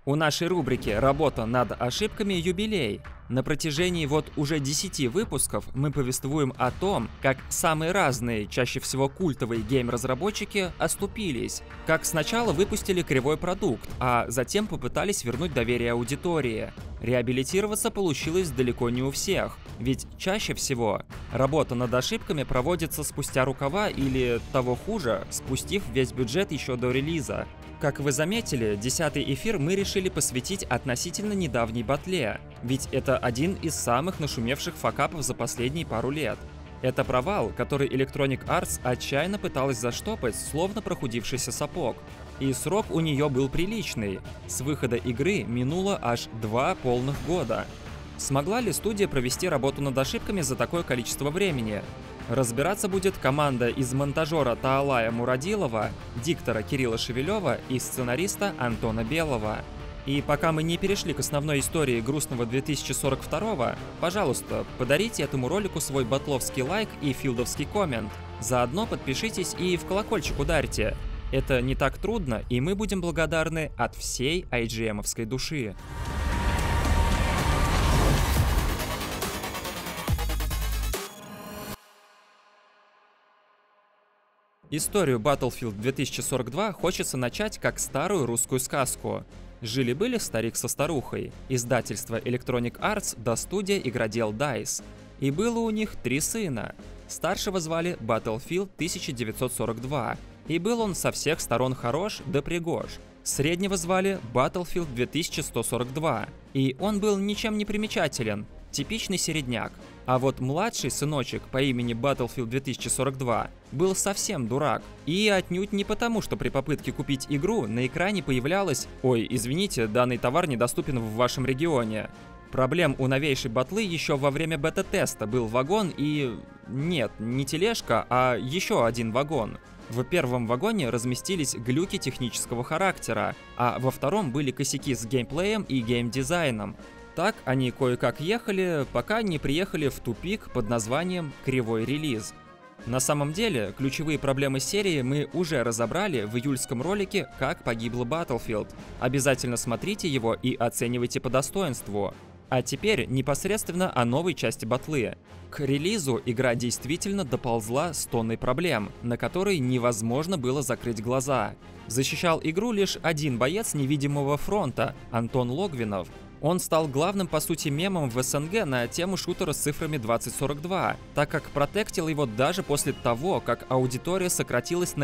У нашей рубрики «Работа над ошибками» юбилей. На протяжении уже 10 выпусков мы повествуем о том, как самые разные, чаще всего культовые гейм-разработчики оступились. Как сначала выпустили кривой продукт, а затем попытались вернуть доверие аудитории. Реабилитироваться получилось далеко не у всех, ведь чаще всего работа над ошибками проводится спустя рукава или, того хуже, спустив весь бюджет еще до релиза. Как вы заметили, 10-й эфир мы решили посвятить относительно недавней батле, ведь это один из самых нашумевших факапов за последние пару лет. Это провал, который Electronic Arts отчаянно пыталась заштопать, словно прохудившийся сапог. И срок у нее был приличный. С выхода игры минуло аж 2 полных года. Смогла ли студия провести работу над ошибками за такое количество времени? Разбираться будет команда из монтажера Таалая Мурадилова, диктора Кирилла Шевелева и сценариста Антона Белого. И пока мы не перешли к основной истории грустного 2042, пожалуйста, подарите этому ролику свой батловский лайк и филдовский коммент. Заодно подпишитесь и в колокольчик ударьте. Это не так трудно, и мы будем благодарны от всей IGM-овской души. Историю Battlefield 2042 хочется начать как старую русскую сказку. Жили-были старик со старухой, издательство Electronic Arts да студия игродел DICE. И было у них 3 сына. Старшего звали Battlefield 1942, и был он со всех сторон хорош да пригож. Среднего звали Battlefield 2142, и он был ничем не примечателен, типичный середняк. А вот младший сыночек по имени Battlefield 2042 был совсем дурак. И отнюдь не потому, что при попытке купить игру на экране появлялось «Ой, извините, данный товар недоступен в вашем регионе». Проблем у новейшей батлы еще во время бета-теста был вагон и... Нет, не тележка, а еще один вагон. В первом вагоне разместились глюки технического характера, а во втором были косяки с геймплеем и геймдизайном. Так они кое-как ехали, пока не приехали в тупик под названием «Кривой релиз». На самом деле, ключевые проблемы серии мы уже разобрали в июльском ролике «Как погибла Battlefield». Обязательно смотрите его и оценивайте по достоинству. А теперь непосредственно о новой части батлы. К релизу игра действительно доползла с тонной проблем, на которые невозможно было закрыть глаза. Защищал игру лишь один боец невидимого фронта – Антон Логвинов. Он стал главным, по сути, мемом в СНГ на тему шутера с цифрами 2042, так как протектил его даже после того, как аудитория сократилась на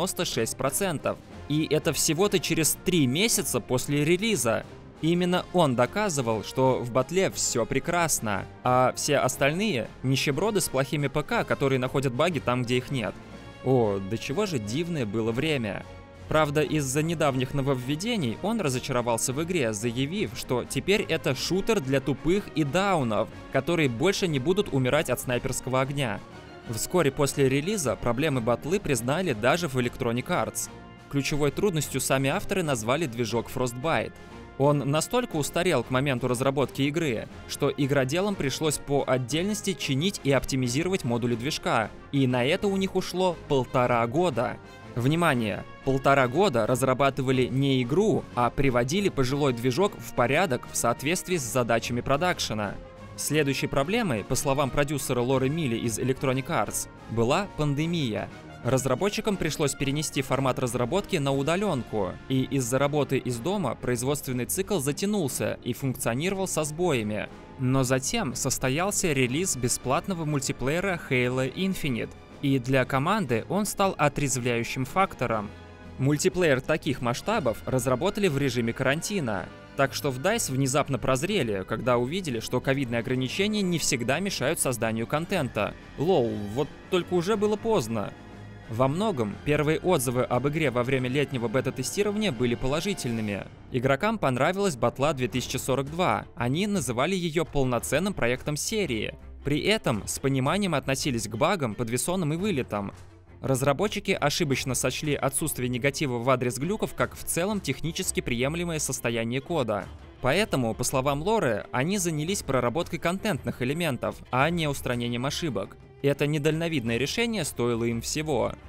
96%. И это всего-то через 3 месяца после релиза. Именно он доказывал, что в батле все прекрасно, а все остальные – нищеброды с плохими ПК, которые находят баги там, где их нет. О, до чего же дивное было время. Правда, из-за недавних нововведений он разочаровался в игре, заявив, что теперь это шутер для тупых и даунов, которые больше не будут умирать от снайперского огня. Вскоре после релиза проблемы батлы признали даже в Electronic Arts. Ключевой трудностью сами авторы назвали движок Frostbite. Он настолько устарел к моменту разработки игры, что игроделам пришлось по отдельности чинить и оптимизировать модули движка, и на это у них ушло 1,5 года. Внимание! 1,5 года разрабатывали не игру, а приводили пожилой движок в порядок в соответствии с задачами продакшена. Следующей проблемой, по словам продюсера Лоры Милли из Electronic Arts, была пандемия. Разработчикам пришлось перенести формат разработки на удаленку, и из-за работы из дома производственный цикл затянулся и функционировал со сбоями. Но затем состоялся релиз бесплатного мультиплеера Halo Infinite, и для команды он стал отрезвляющим фактором. Мультиплеер таких масштабов разработали в режиме карантина, так что в DICE внезапно прозрели, когда увидели, что ковидные ограничения не всегда мешают созданию контента. Лол, вот только уже было поздно. Во многом первые отзывы об игре во время летнего бета-тестирования были положительными. Игрокам понравилась батла 2042, они называли ее полноценным проектом серии. При этом с пониманием относились к багам, подвесонам и вылетам. Разработчики ошибочно сочли отсутствие негатива в адрес глюков как в целом технически приемлемое состояние кода. Поэтому, по словам Лоры, они занялись проработкой контентных элементов, а не устранением ошибок. Это недальновидное решение стоило им всего.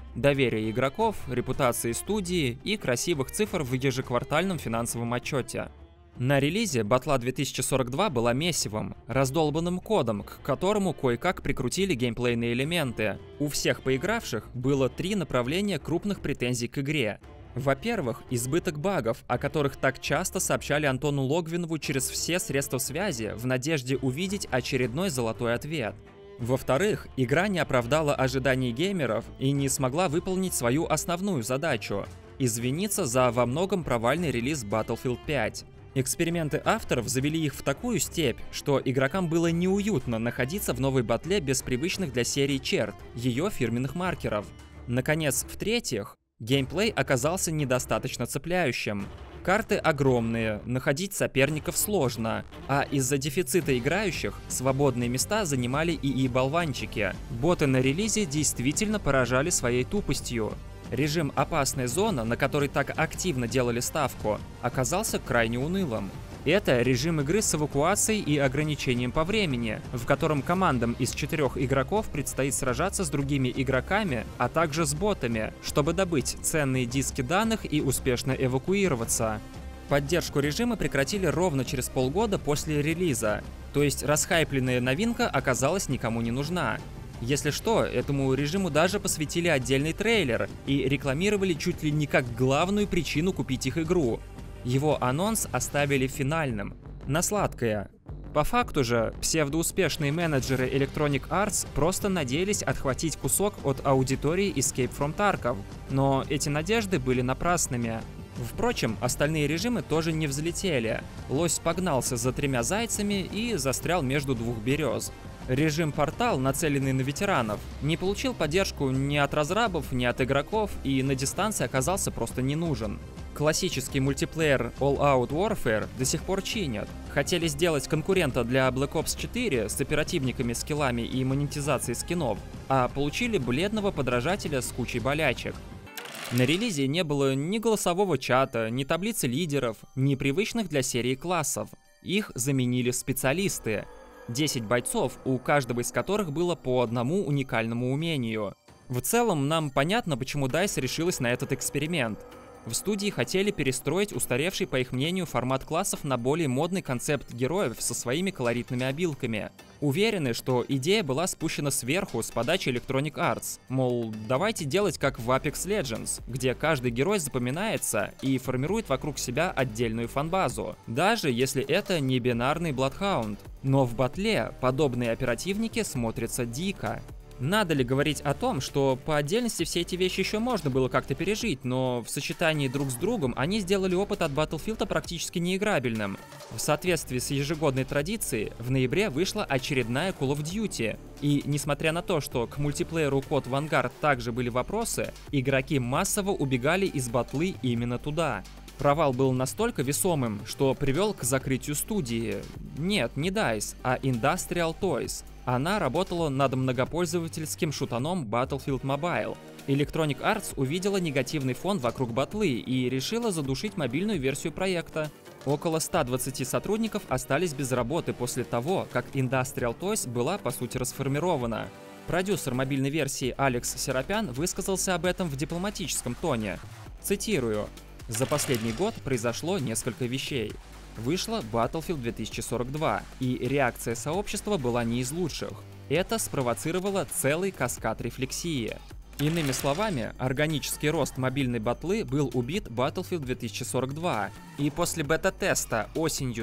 доверия игроков, репутации студии и красивых цифр в ежеквартальном финансовом отчете. На релизе Батла 2042 была месивом, раздолбанным кодом, к которому кое-как прикрутили геймплейные элементы. У всех поигравших было 3 направления крупных претензий к игре. Во-первых, избыток багов, о которых так часто сообщали Антону Логвинову через все средства связи в надежде увидеть очередной золотой ответ. Во-вторых, игра не оправдала ожиданий геймеров и не смогла выполнить свою основную задачу – извиниться за во многом провальный релиз Battlefield 5. Эксперименты авторов завели их в такую степь, что игрокам было неуютно находиться в новой батле без привычных для серии черт, ее фирменных маркеров. Наконец, в-третьих, геймплей оказался недостаточно цепляющим. Карты огромные, находить соперников сложно, а из-за дефицита играющих свободные места занимали ИИ-болванчики. Боты на релизе действительно поражали своей тупостью. Режим «Опасная зона», на который так активно делали ставку, оказался крайне унылым. Это режим игры с эвакуацией и ограничением по времени, в котором командам из 4 игроков предстоит сражаться с другими игроками, а также с ботами, чтобы добыть ценные диски данных и успешно эвакуироваться. Поддержку режима прекратили ровно через полгода после релиза, то есть расхайпленная новинка оказалась никому не нужна. Если что, этому режиму даже посвятили отдельный трейлер и рекламировали чуть ли не как главную причину купить их игру. Его анонс оставили финальным, на сладкое. По факту же, псевдоуспешные менеджеры Electronic Arts просто надеялись отхватить кусок от аудитории Escape from Tarkov, но эти надежды были напрасными. Впрочем, остальные режимы тоже не взлетели. Лось погнался за 3 зайцами и застрял между 2 берез. Режим «Портал», нацеленный на ветеранов, не получил поддержку ни от разрабов, ни от игроков и на дистанции оказался просто не нужен. Классический мультиплеер All Out Warfare до сих пор чинят. Хотели сделать конкурента для Black Ops 4 с оперативниками, скиллами и монетизацией скинов, а получили бледного подражателя с кучей болячек. На релизе не было ни голосового чата, ни таблицы лидеров, ни привычных для серии классов. Их заменили специалисты. 10 бойцов, у каждого из которых было по одному уникальному умению. В целом, нам понятно, почему DICE решилась на этот эксперимент. В студии хотели перестроить устаревший, по их мнению, формат классов на более модный концепт героев со своими колоритными обилками. Уверены, что идея была спущена сверху с подачи Electronic Arts. Мол, давайте делать как в Apex Legends, где каждый герой запоминается и формирует вокруг себя отдельную фанбазу, даже если это не бинарный Bloodhound. Но в батле подобные оперативники смотрятся дико. Надо ли говорить о том, что по отдельности все эти вещи еще можно было как-то пережить, но в сочетании друг с другом они сделали опыт от Battlefield практически неиграбельным. В соответствии с ежегодной традицией, в ноябре вышла очередная Call of Duty. И несмотря на то, что к мультиплееру Code Vanguard также были вопросы, игроки массово убегали из батлы именно туда. Провал был настолько весомым, что привел к закрытию студии. Нет, не DICE, а Industrial Toys. Она работала над многопользовательским шутаном Battlefield Mobile. Electronic Arts увидела негативный фон вокруг батлы и решила задушить мобильную версию проекта. Около 120 сотрудников остались без работы после того, как Industrial Toys была по сути расформирована. Продюсер мобильной версии Алекс Серапян высказался об этом в дипломатическом тоне. Цитирую: «За последний год произошло несколько вещей. Вышла Battlefield 2042, и реакция сообщества была не из лучших. Это спровоцировало целый каскад рефлексии. Иными словами, органический рост мобильной батлы был убит Battlefield 2042, и после бета-теста осенью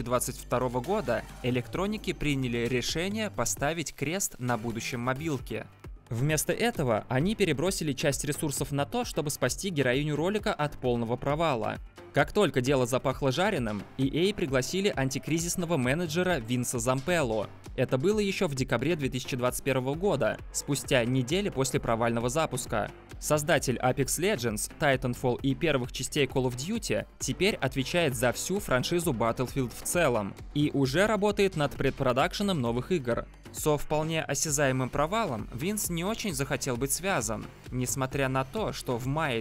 2022 года электроники приняли решение поставить крест на будущем мобилке. Вместо этого они перебросили часть ресурсов на то, чтобы спасти героиню ролика от полного провала. Как только дело запахло жареным, EA пригласили антикризисного менеджера Винса Зампелло. Это было еще в декабре 2021 года, спустя недели после провального запуска. Создатель Apex Legends, Titanfall и первых частей Call of Duty теперь отвечает за всю франшизу Battlefield в целом и уже работает над предпродакшеном новых игр. Со вполне осязаемым провалом Винс не очень захотел быть связан, несмотря на то, что в мае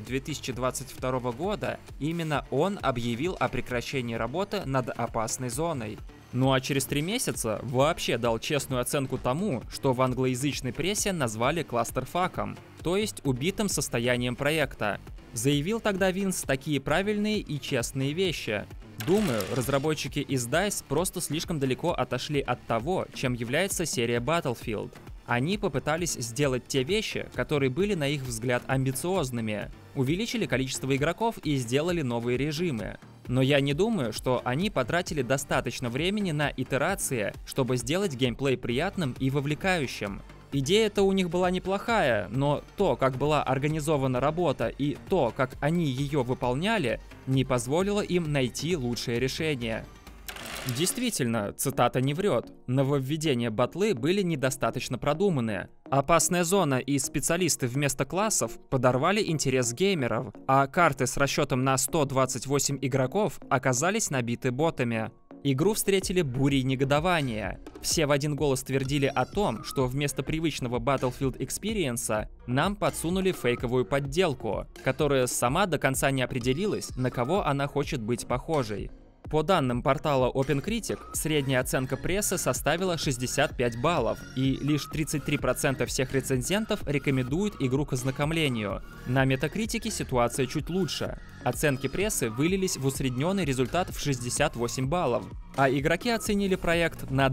2022 года именно он объявил о прекращении работы над опасной зоной. Ну а через 3 месяца вообще дал честную оценку тому, что в англоязычной прессе назвали кластерфаком, то есть убитым состоянием проекта. Заявил тогда Винс такие правильные и честные вещи. Думаю, разработчики из DICE просто слишком далеко отошли от того, чем является серия Battlefield. Они попытались сделать те вещи, которые были на их взгляд амбициозными. Увеличили количество игроков и сделали новые режимы. Но я не думаю, что они потратили достаточно времени на итерации, чтобы сделать геймплей приятным и вовлекающим. Идея-то у них была неплохая, но то, как была организована работа и то, как они ее выполняли, не позволило им найти лучшее решение. Действительно, цитата не врет, нововведения батлы были недостаточно продуманные. Опасная зона и специалисты вместо классов подорвали интерес геймеров, а карты с расчетом на 128 игроков оказались набиты ботами. Игру встретили бурей негодования. Все в один голос твердили о том, что вместо привычного Battlefield Experience нам подсунули фейковую подделку, которая сама до конца не определилась, на кого она хочет быть похожей. По данным портала OpenCritic, средняя оценка прессы составила 65 баллов, и лишь 33% всех рецензентов рекомендуют игру к ознакомлению. На Metacritic ситуация чуть лучше. Оценки прессы вылились в усредненный результат в 68 баллов, а игроки оценили проект на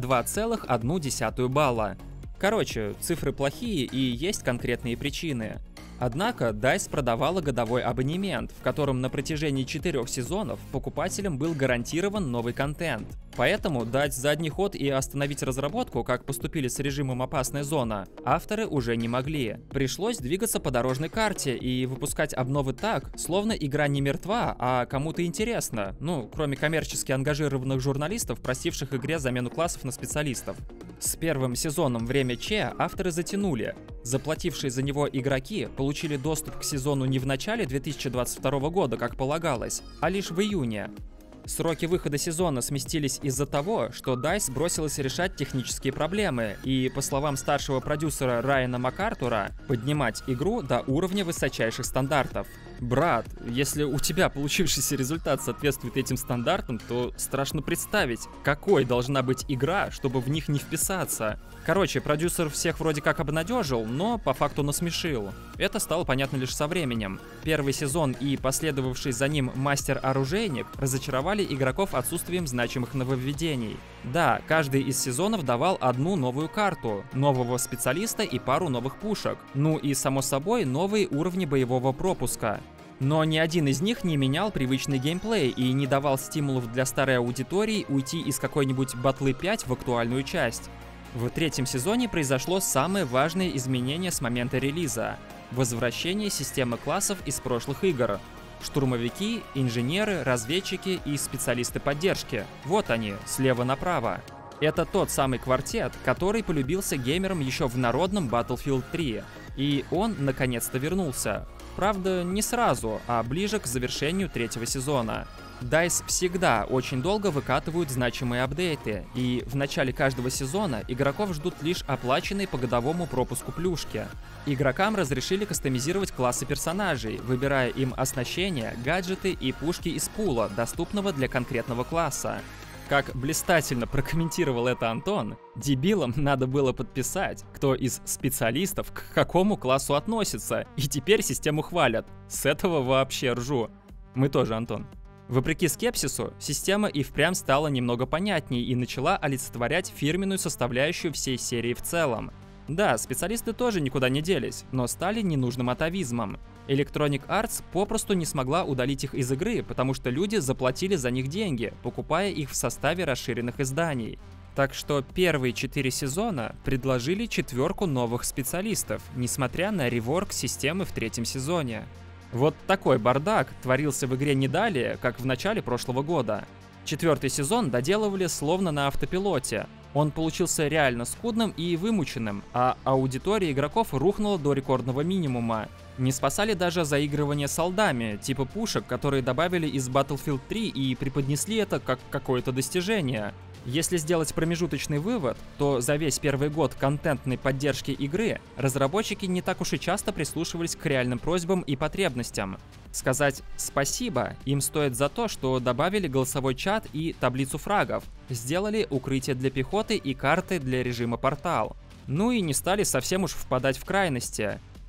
2,1 балла. Короче, цифры плохие и есть конкретные причины. Однако DICE продавала годовой абонемент, в котором на протяжении 4 сезонов покупателям был гарантирован новый контент. Поэтому дать задний ход и остановить разработку, как поступили с режимом «Опасная зона», авторы уже не могли. Пришлось двигаться по дорожной карте и выпускать обновы так, словно игра не мертва, а кому-то интересно, кроме коммерчески ангажированных журналистов, просивших игре замену классов на специалистов. С первым сезоном «Время Че» авторы затянули. Заплатившие за него игроки получили доступ к сезону не в начале 2022 года, как полагалось, а лишь в июне. Сроки выхода сезона сместились из-за того, что DICE бросилась решать технические проблемы и, по словам старшего продюсера Райана МакАртура, поднимать игру до уровня высочайших стандартов. Брат, если у тебя получившийся результат соответствует этим стандартам, то страшно представить, какой должна быть игра, чтобы в них не вписаться. Короче, продюсер всех вроде как обнадежил, но по факту насмешил. Это стало понятно лишь со временем. Первый сезон и последовавший за ним мастер-оружейник разочаровали игроков отсутствием значимых нововведений. Да, каждый из сезонов давал одну новую карту, нового специалиста и пару новых пушек. Ну и, само собой, новые уровни боевого пропуска. Но ни один из них не менял привычный геймплей и не давал стимулов для старой аудитории уйти из какой-нибудь Батлы 5 в актуальную часть. В третьем сезоне произошло самое важное изменение с момента релиза – возвращение системы классов из прошлых игр. Штурмовики, инженеры, разведчики и специалисты поддержки. Вот они, слева направо. Это тот самый квартет, который полюбился геймерам еще в народном Battlefield 3. И он наконец-то вернулся. Правда, не сразу, а ближе к завершению третьего сезона. DICE всегда очень долго выкатывают значимые апдейты, и в начале каждого сезона игроков ждут лишь оплаченные по годовому пропуску плюшки. Игрокам разрешили кастомизировать классы персонажей, выбирая им оснащение, гаджеты и пушки из пула, доступного для конкретного класса. Как блистательно прокомментировал это Антон, дебилам надо было подписать, кто из специалистов к какому классу относится, и теперь систему хвалят. С этого вообще ржу. Мы тоже, Антон. Вопреки скепсису, система и впрямь стала немного понятней и начала олицетворять фирменную составляющую всей серии в целом. Да, специалисты тоже никуда не делись, но стали ненужным атовизмом. Electronic Arts попросту не смогла удалить их из игры, потому что люди заплатили за них деньги, покупая их в составе расширенных изданий. Так что первые 4 сезона предложили 4 новых специалистов, несмотря на реворк системы в третьем сезоне. Вот такой бардак творился в игре не далее, как в начале прошлого года. 4-й сезон доделывали словно на автопилоте. Он получился реально скудным и вымученным, а аудитория игроков рухнула до рекордного минимума. Не спасали даже заигрывание с олдами, типа пушек, которые добавили из Battlefield 3 и преподнесли это как какое-то достижение. Если сделать промежуточный вывод, то за весь первый год контентной поддержки игры разработчики не так уж и часто прислушивались к реальным просьбам и потребностям. Сказать спасибо им стоит за то, что добавили голосовой чат и таблицу фрагов, сделали укрытие для пехоты и карты для режима портал. Ну и не стали совсем уж впадать в крайности.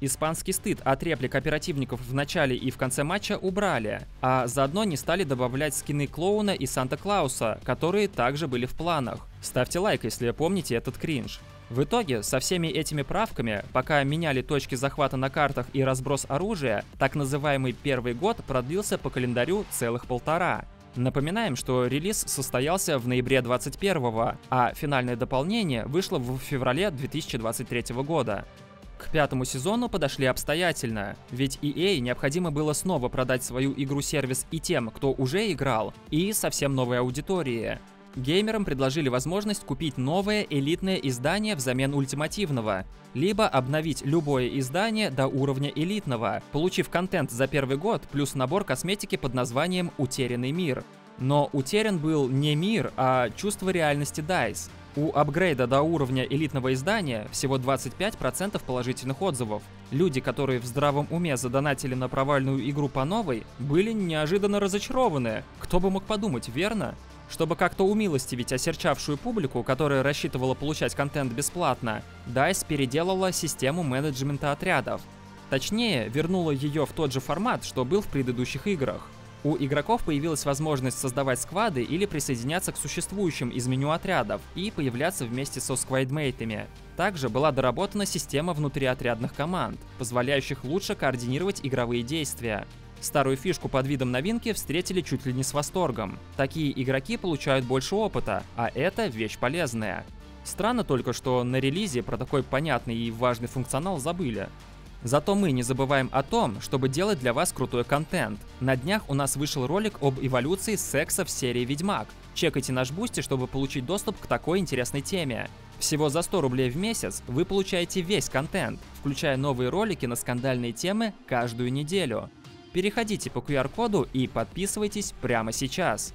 Испанский стыд от реплик оперативников в начале и в конце матча убрали, а заодно не стали добавлять скины Клоуна и Санта-Клауса, которые также были в планах. Ставьте лайк, если помните этот кринж. В итоге, со всеми этими правками, пока меняли точки захвата на картах и разброс оружия, так называемый первый год продлился по календарю целых 1,5. Напоминаем, что релиз состоялся в ноябре 2021, а финальное дополнение вышло в феврале 2023 года. К 5-му сезону подошли обстоятельно, ведь EA необходимо было снова продать свою игру-сервис и тем, кто уже играл, и совсем новой аудитории. Геймерам предложили возможность купить новое элитное издание взамен ультимативного, либо обновить любое издание до уровня элитного, получив контент за первый год плюс набор косметики под названием «Утерянный мир». Но утерян был не мир, а чувство реальности DICE. У апгрейда до уровня элитного издания всего 25% положительных отзывов. Люди, которые в здравом уме задонатили на провальную игру по новой, были неожиданно разочарованы. Кто бы мог подумать, верно? Чтобы как-то умилостивить осерчавшую публику, которая рассчитывала получать контент бесплатно, DICE переделала систему менеджмента отрядов. Точнее, вернула ее в тот же формат, что был в предыдущих играх. У игроков появилась возможность создавать сквады или присоединяться к существующим из меню отрядов и появляться вместе со сквайдмейтами. Также была доработана система внутриотрядных команд, позволяющих лучше координировать игровые действия. Старую фишку под видом новинки встретили чуть ли не с восторгом. Такие игроки получают больше опыта, а это вещь полезная. Странно только, что на релизе про такой понятный и важный функционал забыли. Зато мы не забываем о том, чтобы делать для вас крутой контент. На днях у нас вышел ролик об эволюции секса в серии Ведьмак. Чекайте наш Бусти, чтобы получить доступ к такой интересной теме. Всего за 100 рублей в месяц вы получаете весь контент, включая новые ролики на скандальные темы каждую неделю. Переходите по QR-коду и подписывайтесь прямо сейчас.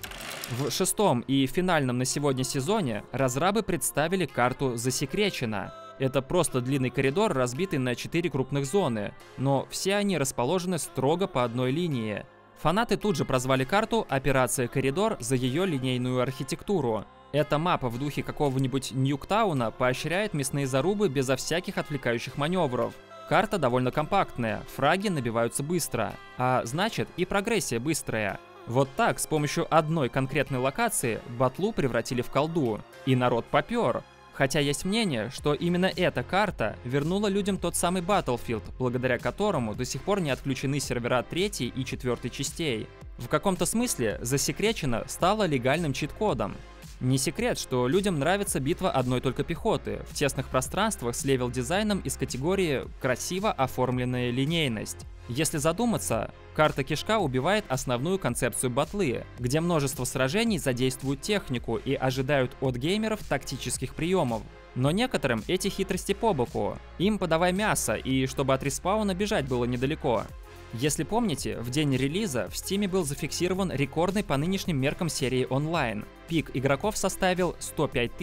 В 6-м и финальном на сегодня сезоне разрабы представили карту «Засекречено». Это просто длинный коридор, разбитый на 4 крупных зоны, но все они расположены строго по одной линии. Фанаты тут же прозвали карту «Операция Коридор» за ее линейную архитектуру. Эта мапа в духе какого-нибудь Ньюктауна поощряет мясные зарубы безо всяких отвлекающих маневров. Карта довольно компактная, фраги набиваются быстро, а значит и прогрессия быстрая. Вот так, с помощью одной конкретной локации, батлу превратили в колду, и народ попер. Хотя есть мнение, что именно эта карта вернула людям тот самый Battlefield, благодаря которому до сих пор не отключены сервера 3 и 4 частей. В каком-то смысле «Засекречено» стало легальным чит-кодом. Не секрет, что людям нравится битва одной только пехоты в тесных пространствах с левел-дизайном из категории «красиво оформленная линейность». Если задуматься, карта Кишка убивает основную концепцию батлы, где множество сражений задействуют технику и ожидают от геймеров тактических приемов. Но некоторым эти хитрости по боку. Им подавай мясо, и чтобы от респауна бежать было недалеко. Если помните, в день релиза в Steam был зафиксирован рекордный по нынешним меркам серии онлайн. Пик игроков составил 105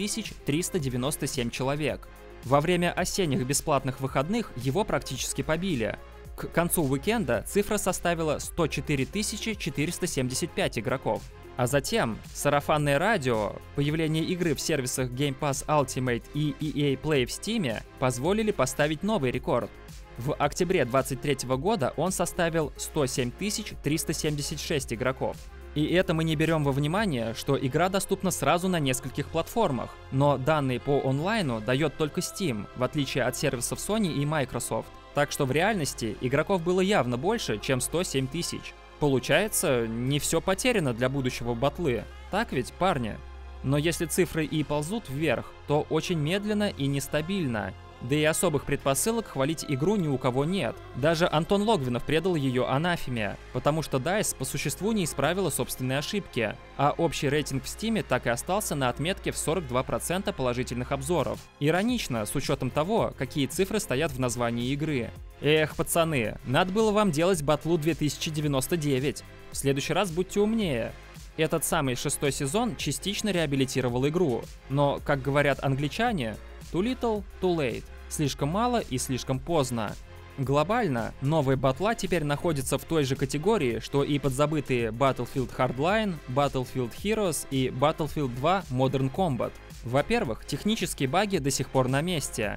397 человек. Во время осенних бесплатных выходных его практически побили. К концу уикенда цифра составила 104 475 игроков. А затем сарафанное радио, появление игры в сервисах Game Pass Ultimate и EA Play в Steam позволили поставить новый рекорд. В октябре 2023 года он составил 107 376 игроков. И это мы не берем во внимание, что игра доступна сразу на нескольких платформах, но данные по онлайну дает только Steam, в отличие от сервисов Sony и Microsoft. Так что в реальности игроков было явно больше, чем 107 тысяч. Получается, не все потеряно для будущего батлы. Так ведь, парни? Но если цифры и ползут вверх, то очень медленно и нестабильно. Да и особых предпосылок хвалить игру ни у кого нет. Даже Антон Логвинов предал ее анафеме, потому что DICE по существу не исправила собственные ошибки, а общий рейтинг в Steam так и остался на отметке в 42% положительных обзоров. Иронично, с учетом того, какие цифры стоят в названии игры. Эх, пацаны, надо было вам делать батлу 2099. В следующий раз будьте умнее. Этот самый 6-й сезон частично реабилитировал игру, но, как говорят англичане, too little, too late. Слишком мало и слишком поздно. Глобально, новая батла теперь находится в той же категории, что и подзабытые Battlefield Hardline, Battlefield Heroes и Battlefield 2 Modern Combat. Во-первых, технические баги до сих пор на месте.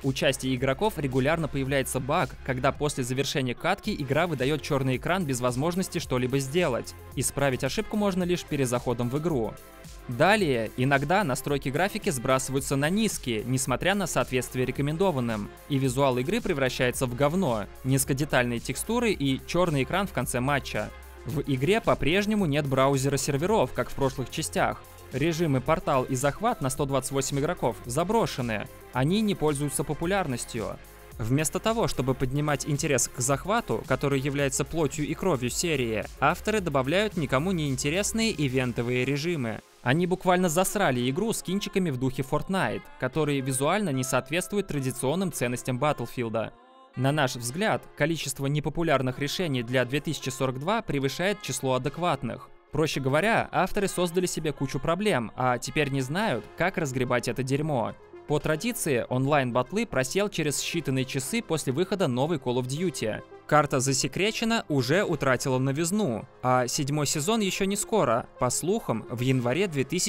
У части игроков регулярно появляется баг, когда после завершения катки игра выдает черный экран без возможности что-либо сделать. Исправить ошибку можно лишь перезаходом в игру. Далее, иногда настройки графики сбрасываются на низкие, несмотря на соответствие рекомендованным, и визуал игры превращается в говно, низкодетальные текстуры и черный экран в конце матча. В игре по-прежнему нет браузера серверов, как в прошлых частях. Режимы портал и захват на 128 игроков заброшены, они не пользуются популярностью. Вместо того, чтобы поднимать интерес к захвату, который является плотью и кровью серии, авторы добавляют никому не интересные ивентовые режимы. Они буквально засрали игру скинчиками в духе Fortnite, которые визуально не соответствуют традиционным ценностям Battlefield. На наш взгляд, количество непопулярных решений для 2042 превышает число адекватных. Проще говоря, авторы создали себе кучу проблем, а теперь не знают, как разгребать это дерьмо. По традиции, онлайн-батлы просел через считанные часы после выхода новой Call of Duty. Карта засекречена уже утратила новизну, а 7-й сезон еще не скоро, по слухам, в январе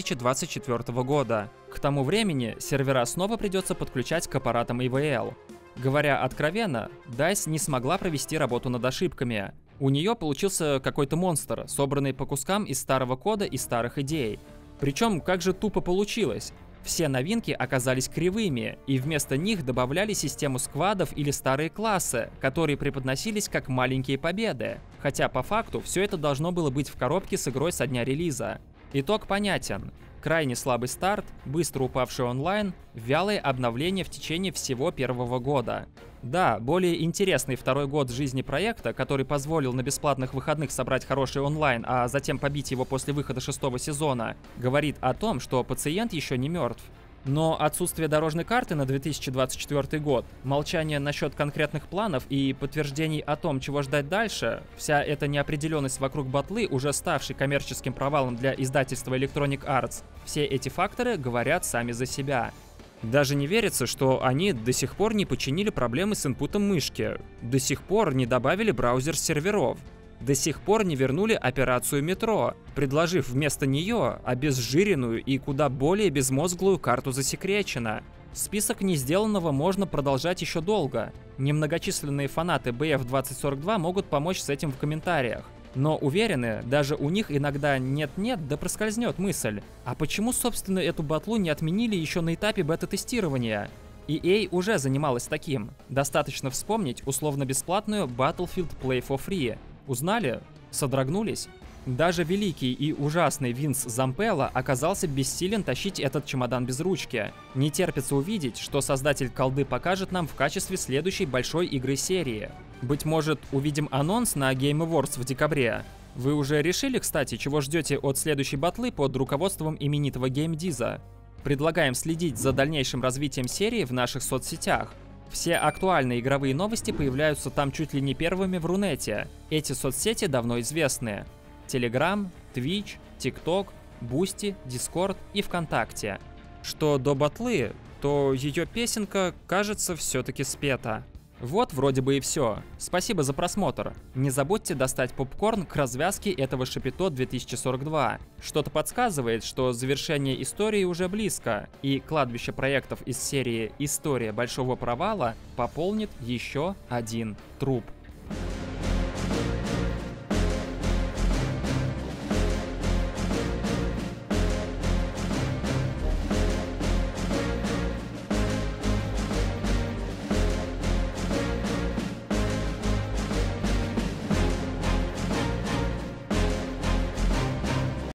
2024 года. К тому времени сервера снова придется подключать к аппаратам EVL. Говоря откровенно, DICE не смогла провести работу над ошибками. У нее получился какой-то монстр, собранный по кускам из старого кода и старых идей. Причем, как же тупо получилось. Все новинки оказались кривыми, и вместо них добавляли систему сквадов или старые классы, которые преподносились как маленькие победы. Хотя по факту все это должно было быть в коробке с игрой со дня релиза. Итог понятен. Крайне слабый старт, быстро упавший онлайн, вялые обновления в течение всего первого года. Да, более интересный второй год жизни проекта, который позволил на бесплатных выходных собрать хороший онлайн, а затем побить его после выхода 6-го сезона, говорит о том, что пациент еще не мертв. Но отсутствие дорожной карты на 2024 год, молчание насчет конкретных планов и подтверждений о том, чего ждать дальше, вся эта неопределенность вокруг батлы, уже ставшей коммерческим провалом для издательства Electronic Arts, все эти факторы говорят сами за себя. Даже не верится, что они до сих пор не починили проблемы с инпутом мышки, до сих пор не добавили браузер серверов, до сих пор не вернули операцию метро, предложив вместо нее обезжиренную и куда более безмозглую карту засекречено. Список несделанного можно продолжать еще долго. Немногочисленные фанаты BF2042 могут помочь с этим в комментариях. Но уверены, даже у них иногда нет-нет, да проскользнет мысль. А почему, собственно, эту батлу не отменили еще на этапе бета-тестирования? EA уже занималась таким. Достаточно вспомнить условно-бесплатную Battlefield Play for Free. Узнали? Содрогнулись? Даже великий и ужасный Винс Зампелло оказался бессилен тащить этот чемодан без ручки. Не терпится увидеть, что создатель колды покажет нам в качестве следующей большой игры серии. Быть может, увидим анонс на Game Awards в декабре? Вы уже решили, кстати, чего ждете от следующей батлы под руководством именитого геймдиза? Предлагаем следить за дальнейшим развитием серии в наших соцсетях. Все актуальные игровые новости появляются там чуть ли не первыми в Рунете. Эти соцсети давно известны. Telegram, Twitch, TikTok, Boosty, Discord и ВКонтакте. Что до батлы, то ее песенка, кажется, все-таки спета. Вот вроде бы и все. Спасибо за просмотр. Не забудьте достать попкорн к развязке этого Шапито 2042. Что-то подсказывает, что завершение истории уже близко, и кладбище проектов из серии «История большого провала» пополнит еще один труп.